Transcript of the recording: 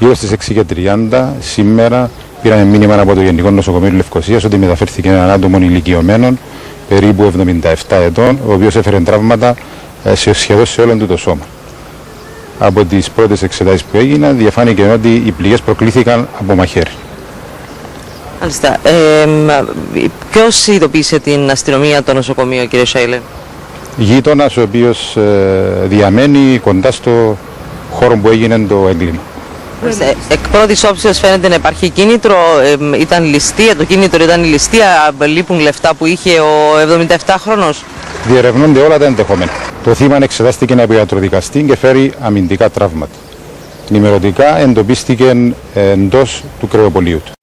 Γύρω στις 6:30 σήμερα πήραμε μήνυμα από το Γενικό Νοσοκομείο Λευκωσίας ότι μεταφέρθηκε έναν άτομο ηλικιωμένο, περίπου 77 ετών, ο οποίος έφερε τραύματα σχεδόν σε όλο του το σώμα. Από τις πρώτες εξετάσεις που έγιναν διαφάνηκε ότι οι πληγές προκλήθηκαν από μαχαίρι. Μάλιστα. Ποιος ειδοποίησε την αστυνομία, το νοσοκομείο, κύριε Σάιλε? Γείτονας, ο οποίος διαμένει κοντά στο χώρο που έγινε το έγκλημα. Εκ πρώτης όψεως φαίνεται να υπάρχει κίνητρο, ήταν ληστεία, το κίνητρο ήταν η ληστεία, λείπουν λεφτά που είχε ο 77χρονος. Διερευνούνται όλα τα ενδεχόμενα. Το θύμα εξετάστηκε από ιατροδικαστή και φέρει αμυντικά τραύματα. Ενημερωτικά εντοπίστηκε εντός του κρεοπολίου του.